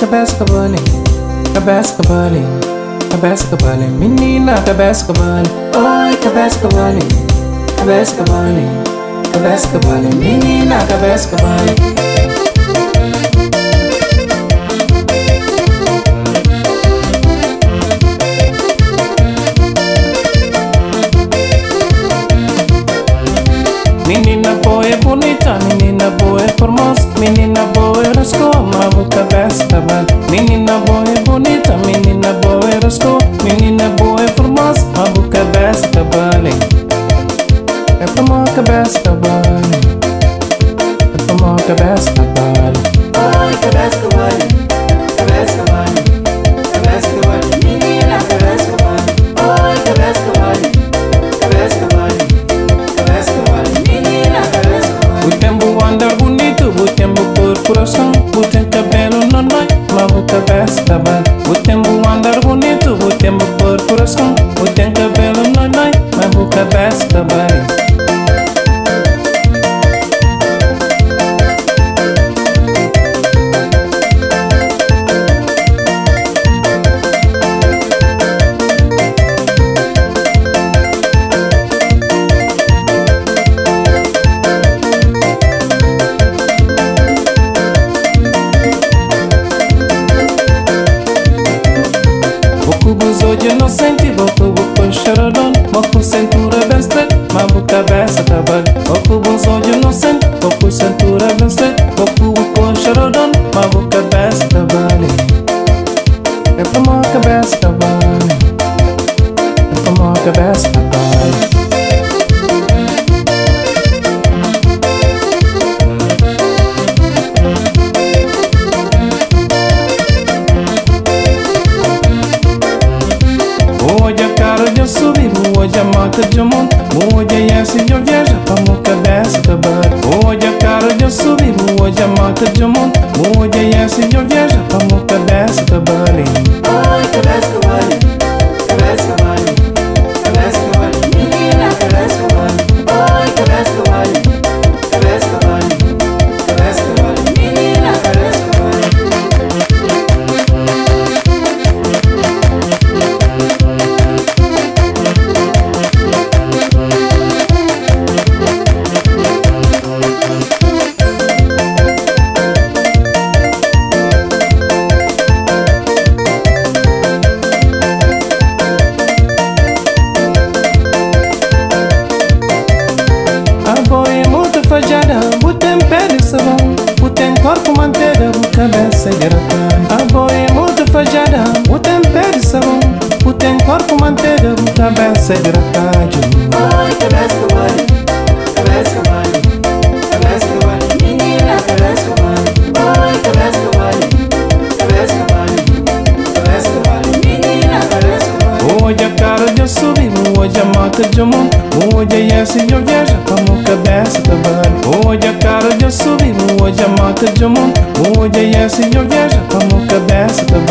Kabesa Kabali, Kabesa Kabali, Kabesa Kabali, menina Kabesa Kabali, oi Kabesa Kabali, Kabesa Kabali, Kabesa Kabali, menina Kabesa Kabali. Menina boa é bonita, menina boa é formosa, menina boa é rascou, mabu Kabesa Kabali. Menina boa é bonita, menina boa é rascou, menina boa é formosa, mabu Kabesa Kabali. É como Kabesa Kabali, é como Kabesa Kabali. Oi, Kabesa Kabali, Kabesa Kabali, Kabesa Kabali, menina Kabesa Kabali. Oi, Kabesa Kabali, Kabesa Kabali, Kabesa Kabali, menina Kabesa Kabali. O tempo andar bonito, o tempo corporação, o tempo cabelo normal, mabu Kabesa Kabali. O tempo andar bonito, o tempo corporação, o tempo cabelo normal, mabu Kabesa Kabali. Hoje inocente, boco boco charadão, boco cintura bem straight, mabu Kabesa Kabali. Boco hoje inocente, boco cintura bem straight, boco boco charadão, mabu Kabesa Kabali. É como Kabesa Kabali, é como Kabesa Kabali. Hoje a cara de eu subi, hoje a mata de eu monto, hoje a esse de eu viaja pra Kabesa Kabali. Hoje a cara de eu subi, hoje a mata de eu monto, hoje a esse de eu viaja pra Kabesa Kabali. Oi, Kabesa Kabali, Kabesa Kabali, Kabesa Kabali, menina Kabesa Kabali. Oi, Kabesa Kabali, Kabesa Kabali, Kabesa Kabali, menina Kabesa Kabali. Botem pé de sabão, botem corpo manteiga, cabeça grata. A boia é muito fajada, botem pé de sabão, botem corpo manteiga, cabeça grata. Oi, Kabesa Kabali, Kabesa Kabali, Kabesa Kabali, menina Kabesa Kabali. Oi, Kabesa Kabali, Kabesa Kabali, Kabesa Kabali, menina Kabesa Kabali. Hoje a cara de eu subi, hoje a mata de eu monto, hoje a esse de eu viaja como Kabesa Kabali. Hoje a cara de eu subi, hoje a mata de eu monto, hoje a esse de eu viaja como Kabesa Kabali.